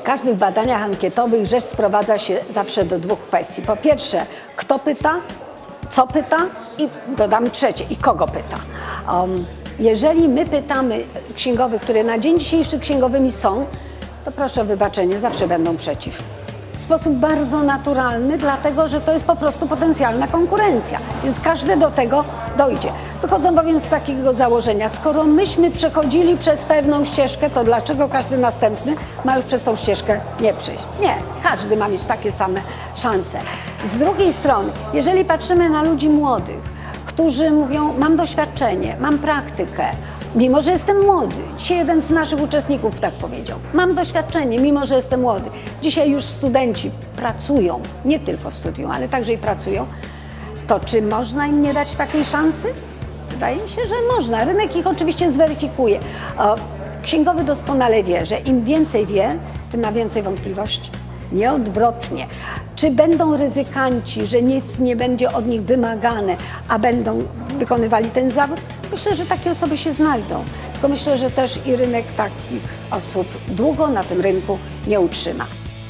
każdych badaniach ankietowych rzecz sprowadza się zawsze do dwóch kwestii. Po pierwsze, kto pyta, co pyta i dodam trzecie, i kogo pyta. Jeżeli my pytamy księgowych, które na dzień dzisiejszy księgowymi są, to proszę o wybaczenie, zawsze będą przeciw. W sposób bardzo naturalny, dlatego że to jest po prostu potencjalna konkurencja, więc każdy do tego dojdzie. Wychodzą bowiem z takiego założenia, skoro myśmy przechodzili przez pewną ścieżkę, to dlaczego każdy następny ma już przez tą ścieżkę nie przejść? Nie, każdy ma mieć takie same szanse. Z drugiej strony, jeżeli patrzymy na ludzi młodych, którzy mówią, mam doświadczenie, mam praktykę, mimo że jestem młody. Dzisiaj jeden z naszych uczestników tak powiedział. Mam doświadczenie, mimo że jestem młody. Dzisiaj już studenci pracują, nie tylko studiują, ale także i pracują. To czy można im nie dać takiej szansy? Wydaje mi się, że można. Rynek ich oczywiście zweryfikuje. Księgowy doskonale wie, że im więcej wie, tym ma więcej wątpliwości. Nieodwrotnie. Czy będą ryzykanci, że nic nie będzie od nich wymagane, a będą wykonywali ten zawód? Myślę, że takie osoby się znajdą. Tylko myślę, że też i rynek takich osób długo na tym rynku nie utrzyma.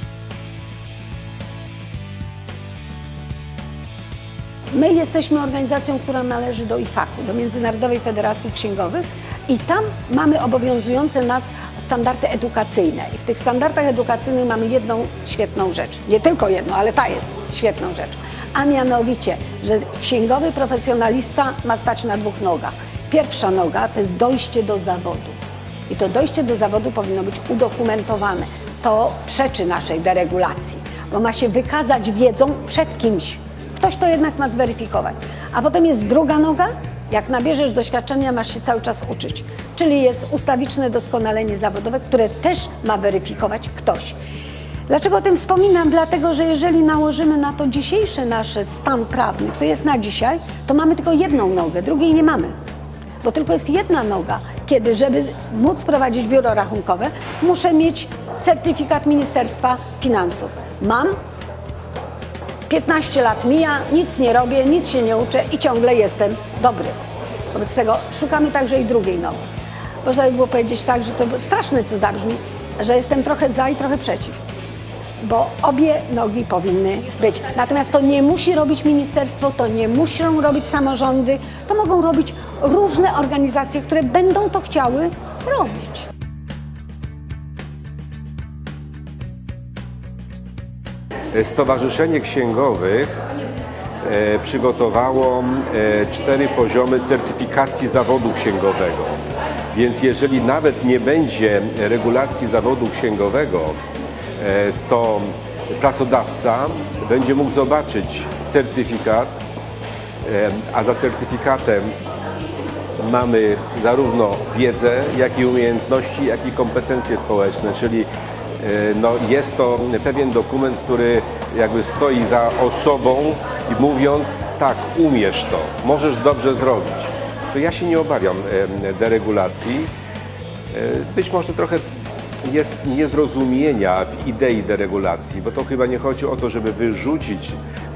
My jesteśmy organizacją, która należy do IFAK-u, do Międzynarodowej Federacji Księgowych i tam mamy obowiązujące nas standardy edukacyjne. I w tych standardach edukacyjnych mamy jedną świetną rzecz. Nie tylko jedną, ale ta jest świetną rzecz. A mianowicie, że księgowy profesjonalista ma stać na dwóch nogach. Pierwsza noga to jest dojście do zawodu. I to dojście do zawodu powinno być udokumentowane. To przeczy naszej deregulacji, bo ma się wykazać wiedzą przed kimś. Ktoś to jednak ma zweryfikować. A potem jest druga noga. Jak nabierzesz doświadczenia, masz się cały czas uczyć. Czyli jest ustawiczne doskonalenie zawodowe, które też ma weryfikować ktoś. Dlaczego o tym wspominam? Dlatego, że jeżeli nałożymy na to dzisiejszy nasz stan prawny, który jest na dzisiaj, to mamy tylko jedną nogę, drugiej nie mamy. Bo tylko jest jedna noga, kiedy, żeby móc prowadzić biuro rachunkowe, muszę mieć certyfikat Ministerstwa Finansów. Mam, 15 lat mija, nic nie robię, nic się nie uczę i ciągle jestem dobry. Wobec tego szukamy także i drugiej nogi. Można by było powiedzieć tak, że to straszne, co zabrzmi, że jestem trochę za i trochę przeciw. Bo obie nogi powinny być. Natomiast to nie musi robić ministerstwo, to nie muszą robić samorządy, to mogą robić różne organizacje, które będą to chciały robić. Stowarzyszenie Księgowych przygotowało 4 poziomy certyfikacji zawodu księgowego. Więc jeżeli nawet nie będzie regulacji zawodu księgowego, to pracodawca będzie mógł zobaczyć certyfikat, a za certyfikatem mamy zarówno wiedzę, jak i umiejętności, jak i kompetencje społeczne, czyli jest to pewien dokument, który jakby stoi za osobą i mówiąc, tak, umiesz to, możesz dobrze zrobić. To ja się nie obawiam deregulacji. Być może trochę jest niezrozumienia w idei deregulacji, bo to chyba nie chodzi o to, żeby wyrzucić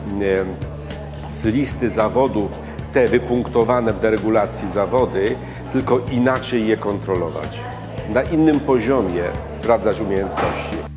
z listy zawodów te wypunktowane w deregulacji zawody, tylko inaczej je kontrolować. Na innym poziomie sprawdzać umiejętności.